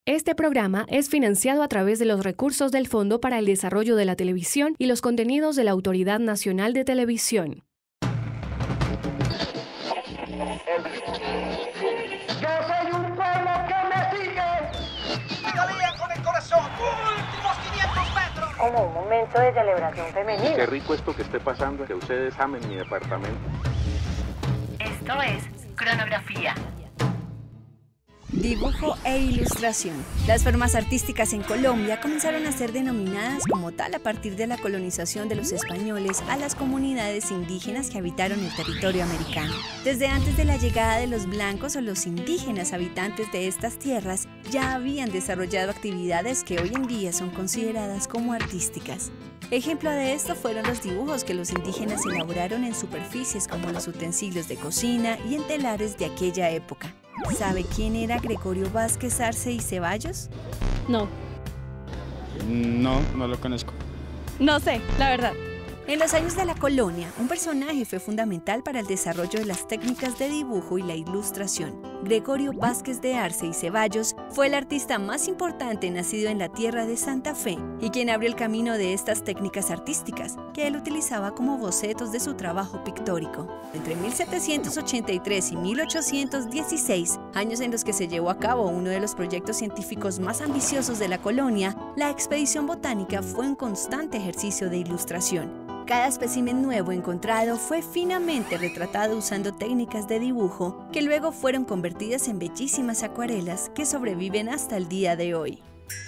Este programa es financiado a través de los recursos del Fondo para el Desarrollo de la Televisión y los contenidos de la Autoridad Nacional de Televisión. Yo soy un pueblo que me sigue. Pedalean con el corazón. Últimos 500 metros. Como un momento de celebración femenina. Qué rico esto que esté pasando, que ustedes amen mi departamento. Esto es Cronografía. Dibujo e ilustración. Las formas artísticas en Colombia comenzaron a ser denominadas como tal a partir de la colonización de los españoles a las comunidades indígenas que habitaron el territorio americano. Desde antes de la llegada de los blancos o los indígenas habitantes de estas tierras ya habían desarrollado actividades que hoy en día son consideradas como artísticas. Ejemplo de esto fueron los dibujos que los indígenas elaboraron en superficies como los utensilios de cocina y en telares de aquella época. ¿Sabe quién era Gregorio Vázquez Arce y Ceballos? No. No lo conozco. No sé, la verdad. En los años de la colonia, un personaje fue fundamental para el desarrollo de las técnicas de dibujo y la ilustración. Gregorio Vázquez de Arce y Ceballos fue el artista más importante nacido en la tierra de Santa Fe y quien abrió el camino de estas técnicas artísticas, que él utilizaba como bocetos de su trabajo pictórico. Entre 1783 y 1816, años en los que se llevó a cabo uno de los proyectos científicos más ambiciosos de la colonia, la expedición botánica fue un constante ejercicio de ilustración. Cada espécimen nuevo encontrado fue finamente retratado usando técnicas de dibujo que luego fueron convertidas en bellísimas acuarelas que sobreviven hasta el día de hoy.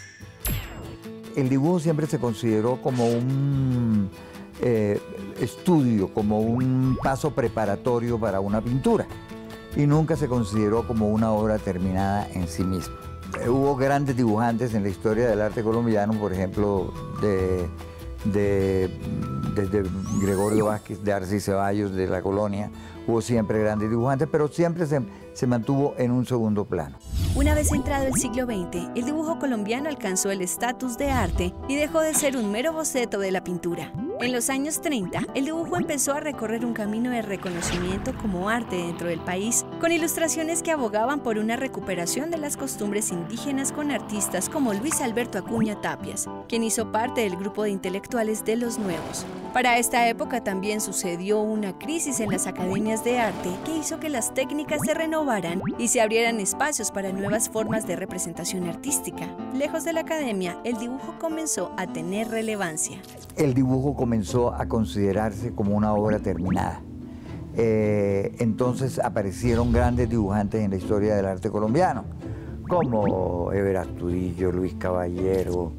El dibujo siempre se consideró como un estudio, como un paso preparatorio para una pintura y nunca se consideró como una obra terminada en sí misma. Hubo grandes dibujantes en la historia del arte colombiano, por ejemplo, desde Gregorio Vázquez de Arce y Ceballos de la colonia, hubo siempre grandes dibujantes, pero siempre se mantuvo en un segundo plano. Una vez entrado el siglo XX, el dibujo colombiano alcanzó el estatus de arte y dejó de ser un mero boceto de la pintura. En los años 30, el dibujo empezó a recorrer un camino de reconocimiento como arte dentro del país, con ilustraciones que abogaban por una recuperación de las costumbres indígenas con artistas como Luis Alberto Acuña Tapias, quien hizo parte del grupo de intelectuales de los nuevos. Para esta época también sucedió una crisis en las academias de arte que hizo que las técnicas se renovaran y se abrieran espacios para nuevas formas de representación artística. Lejos de la academia, el dibujo comenzó a tener relevancia. El dibujo comenzó a considerarse como una obra terminada. Entonces aparecieron grandes dibujantes en la historia del arte colombiano, como Ever Astudillo, Luis Caballero,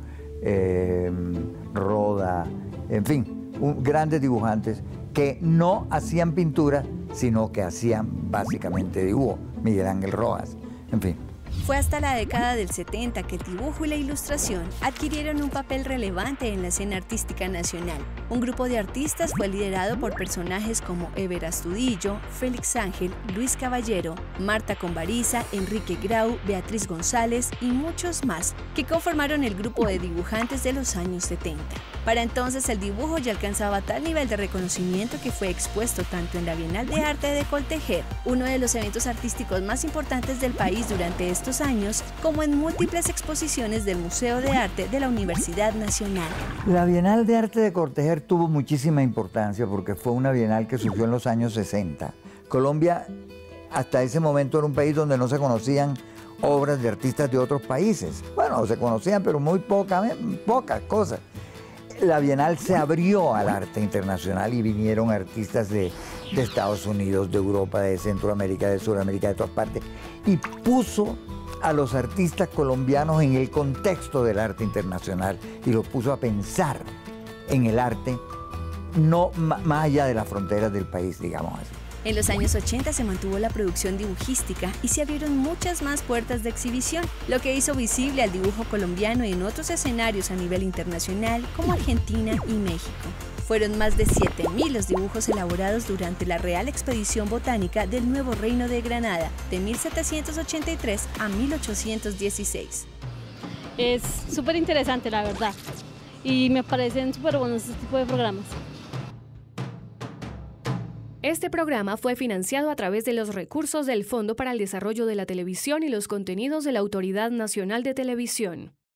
Roda, en fin, grandes dibujantes que no hacían pintura, sino que hacían básicamente dibujo. Miguel Ángel Rojas, en fin. Fue hasta la década del 70 que el dibujo y la ilustración adquirieron un papel relevante en la escena artística nacional. Un grupo de artistas fue liderado por personajes como Ever Astudillo, Félix Ángel, Luis Caballero, Marta Convariza, Enrique Grau, Beatriz González y muchos más, que conformaron el grupo de dibujantes de los años 70. Para entonces el dibujo ya alcanzaba tal nivel de reconocimiento que fue expuesto tanto en la Bienal de Arte de Coltejer, uno de los eventos artísticos más importantes del país durante estos años, como en múltiples exposiciones del Museo de Arte de la Universidad Nacional. La Bienal de Arte de Coltejer tuvo muchísima importancia porque fue una bienal que surgió en los años 60. Colombia hasta ese momento era un país donde no se conocían obras de artistas de otros países. Bueno, se conocían, pero muy pocas cosas. La Bienal se abrió al arte internacional y vinieron artistas de Estados Unidos, de Europa, de Centroamérica, de Sudamérica, de todas partes, y puso a los artistas colombianos en el contexto del arte internacional y los puso a pensar en el arte no más allá de las fronteras del país, digamos así. En los años 80 se mantuvo la producción dibujística y se abrieron muchas más puertas de exhibición, lo que hizo visible al dibujo colombiano en otros escenarios a nivel internacional como Argentina y México. Fueron más de 7.000 los dibujos elaborados durante la Real Expedición Botánica del Nuevo Reino de Granada, de 1783 a 1816. Es súper interesante, la verdad, y me parecen súper buenos este tipo de programas. Este programa fue financiado a través de los recursos del Fondo para el Desarrollo de la Televisión y los contenidos de la Autoridad Nacional de Televisión.